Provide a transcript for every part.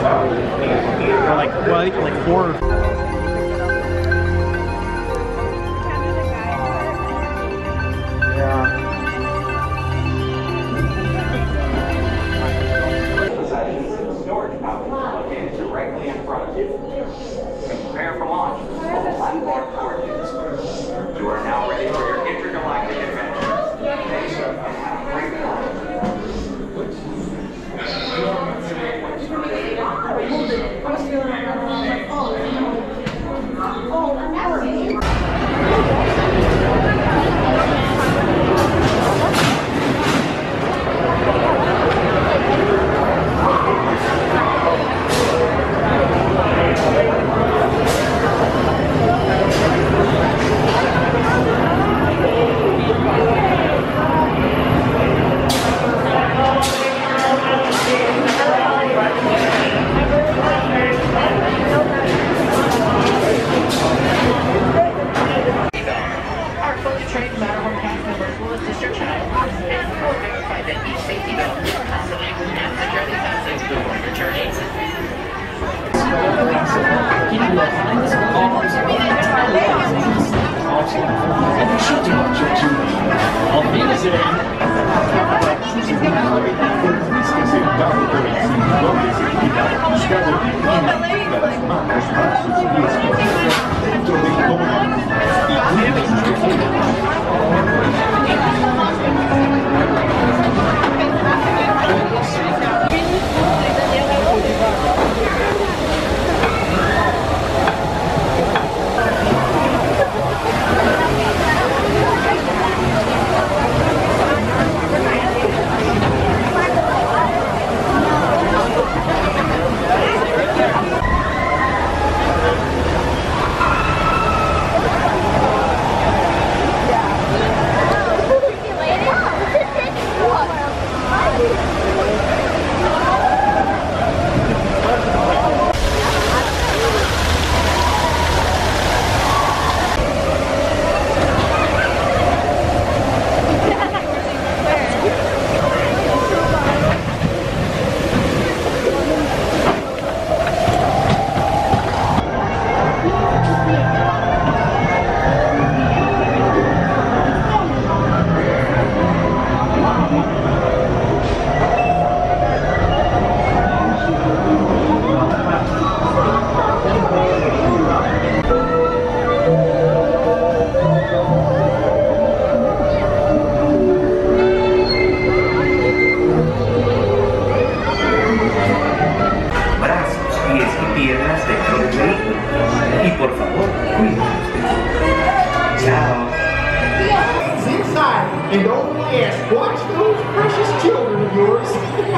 Or like, well, I think like 4. Storage pouch located directly in front of you. Prepare for launch. Platform coordinates. You are now ready for your intergalactic adventure. Thanks, and have a great time. Our fully trained Matterhorn cast members will assist your child and will verify that each safety belt is constantly and securely fastened before your journey. And don't ask, watch those precious children of yours.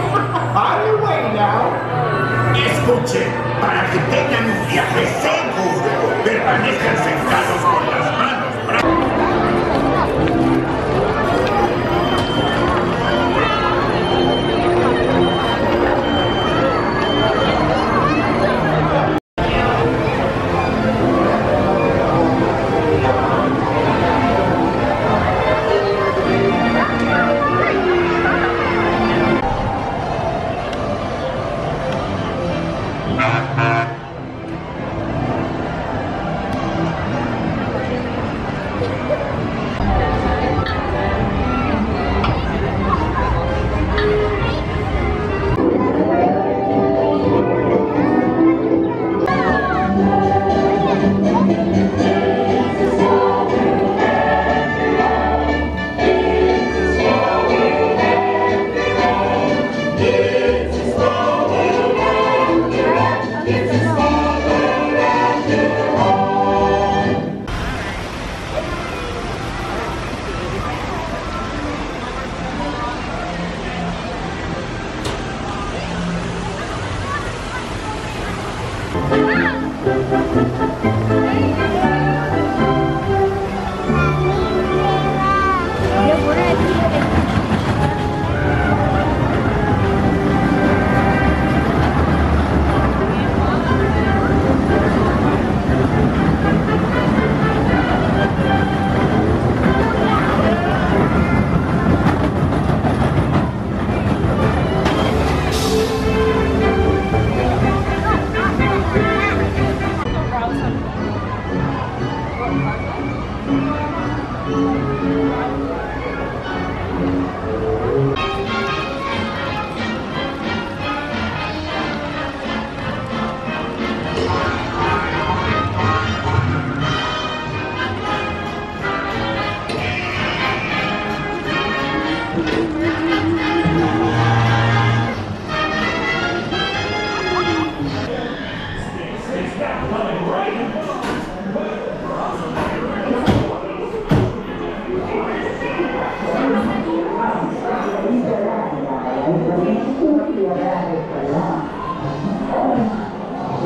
On your way now. Escuchen, para que tengan un viaje seguro, permanezcan sentados con las manos. This is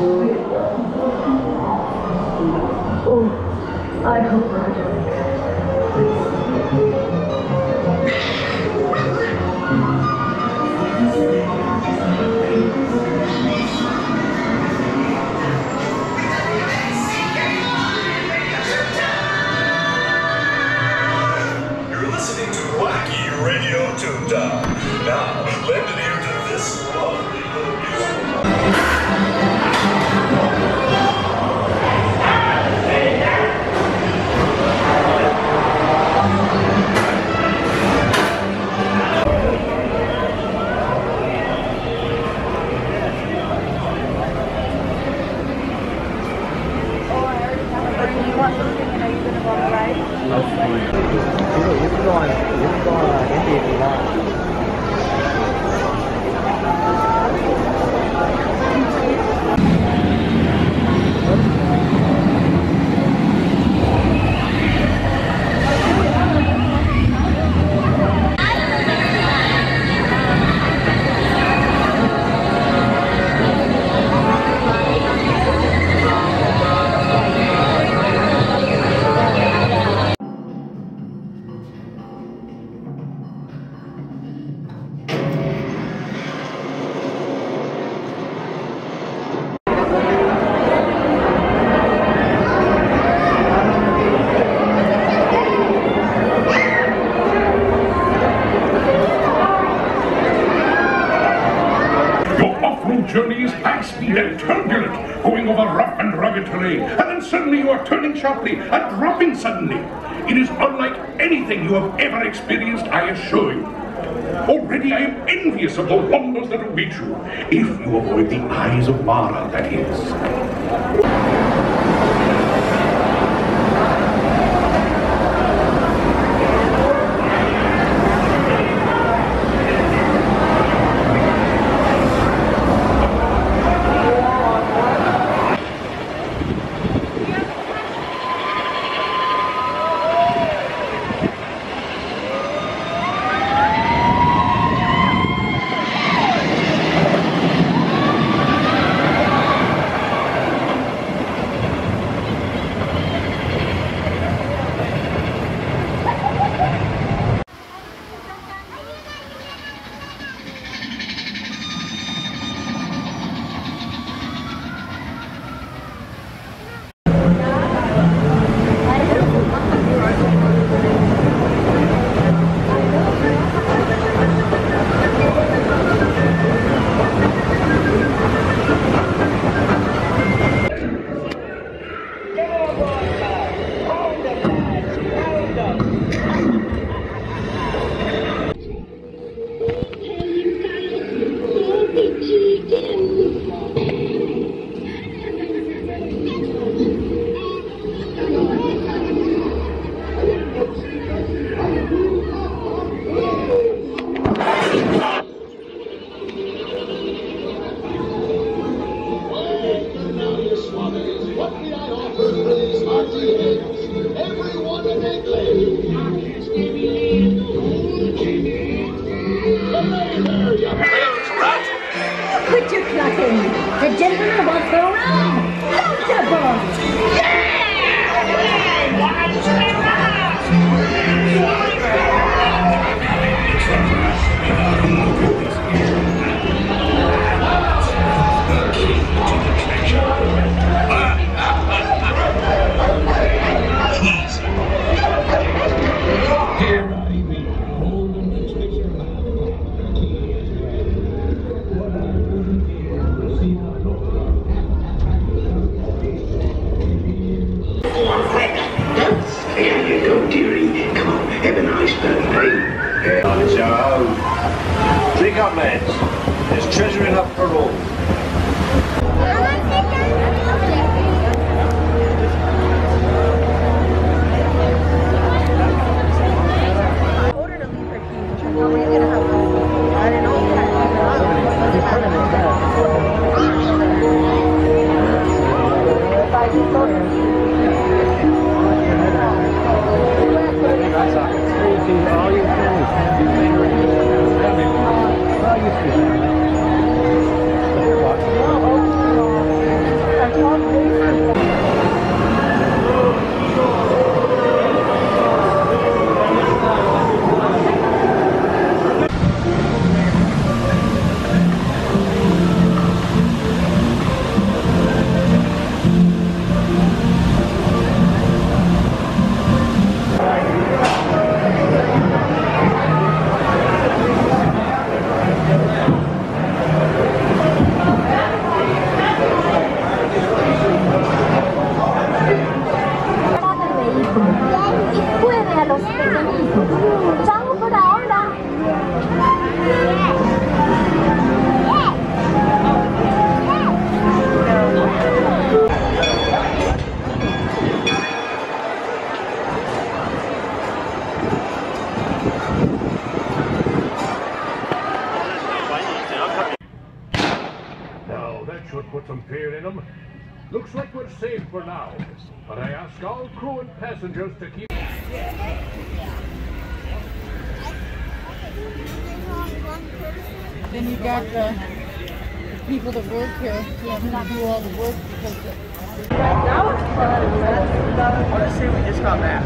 Oh, I hope Roger. You're listening to Wacky Radio Toontown. Now, lend an ear to this lovely little music. Journey is high speed and turbulent, going over rough and rugged terrain, and then suddenly you are turning sharply and dropping suddenly. It is unlike anything you have ever experienced, I assure you. Already I am envious of the wonders that await you, if you avoid the eyes of Mara, that is. Quit your clucking! The gentleman wants to go around! Comfortable! It's your own. Drink up, lads. There's treasure enough for all. should put some fear in them. Looks like we're safe for now, but I ask all crew and passengers to keep... Then you got the people that work here who have to do all the work because that was fun. Let's say we just got back.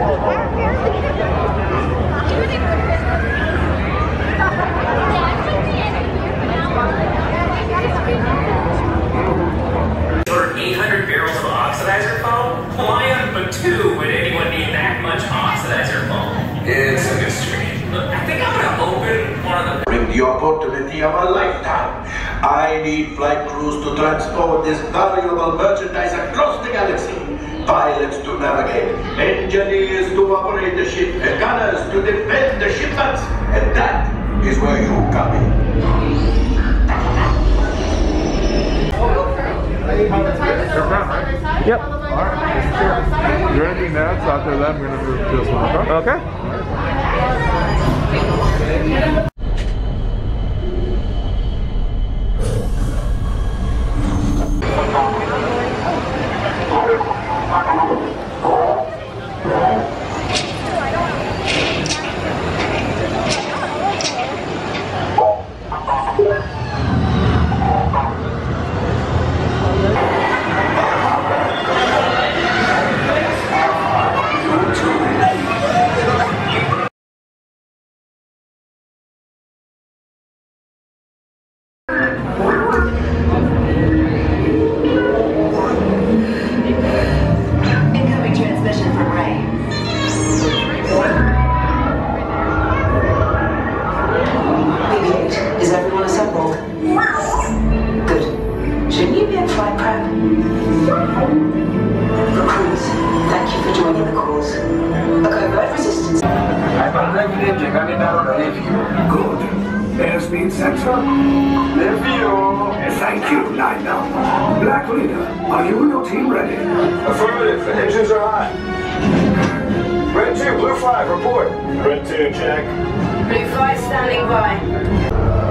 Ordered 800 barrels of oxidizer foam? Why on Batu would anyone need that much oxidizer foam? It's a mystery. Look, I think I'm gonna open one of the... Bring the opportunity of a lifetime. I need flight crews to transport this valuable merchandise across the galaxy. Pilots to navigate, engineers to operate the ship, and gunners to defend the shipments. And that is where you come in. Yep. Alright. Is there anything else after that? I'm going to do this one. Okay. Thank you, Nina. Black Leader, are you and your team ready? Affirmative. The engines are hot. Red 2, Blue 5, report. Red 2, check. Blue 5 standing by.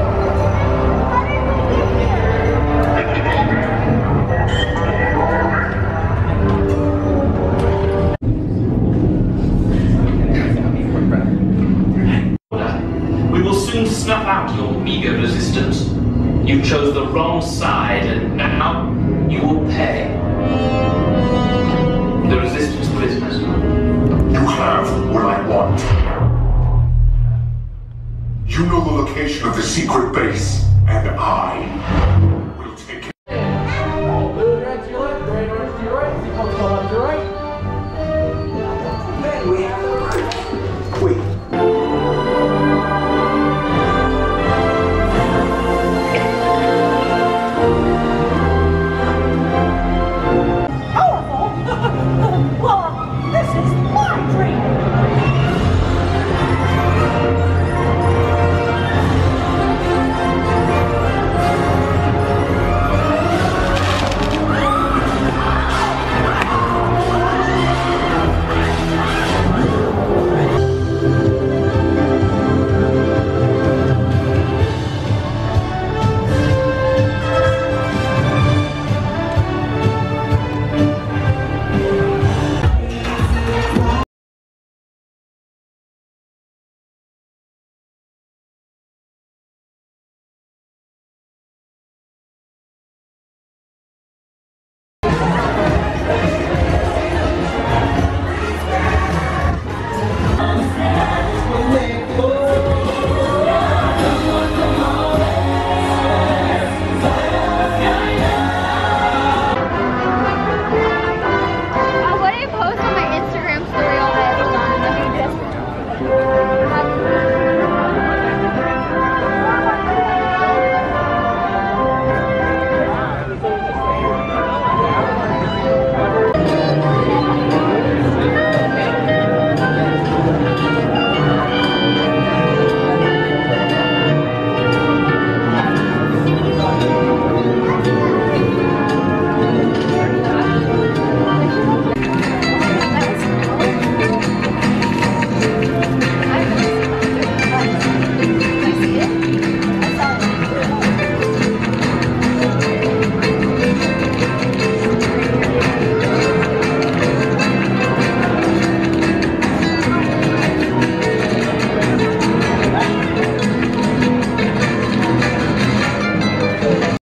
We will soon snuff out your meager resistance. You chose the wrong side, and now you will pay. The resistance prisoners. You have what I want. You know the location of the secret base, and I